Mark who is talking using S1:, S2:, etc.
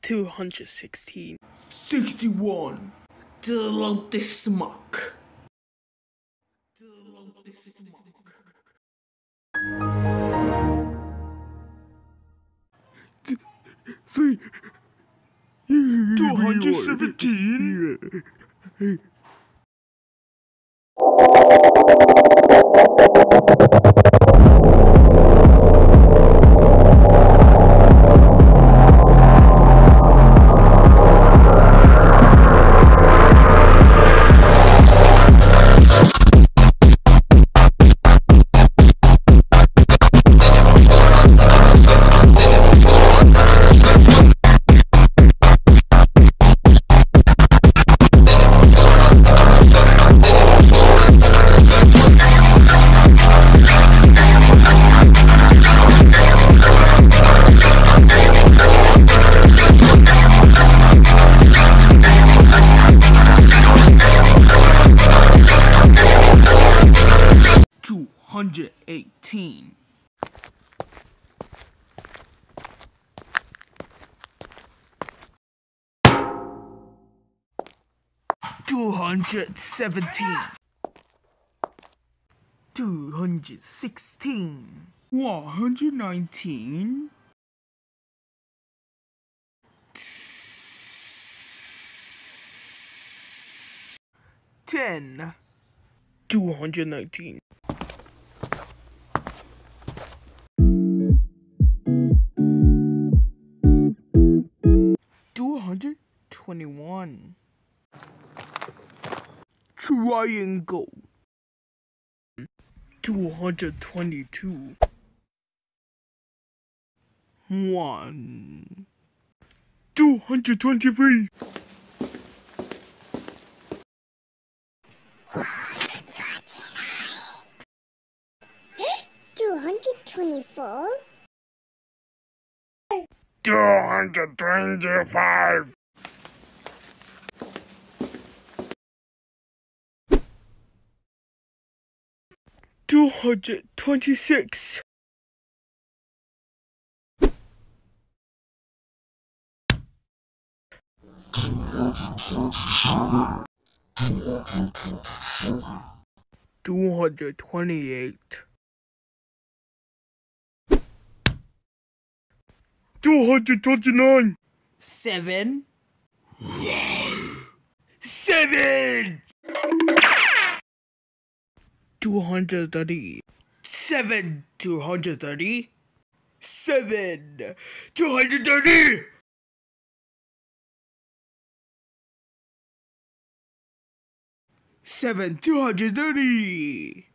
S1: 216.
S2: 61. Load this smoke.
S1: See,
S2: 217. $218. 217. 216. 119. 10.
S1: 219.
S2: 221. Triangle.
S1: 222.
S2: 1.
S1: 223.
S3: 224.
S1: 225. 226. 228. 229.
S2: 7.
S1: 7. 230.
S2: 7. 230.
S1: 7. 230.
S2: 7. 230.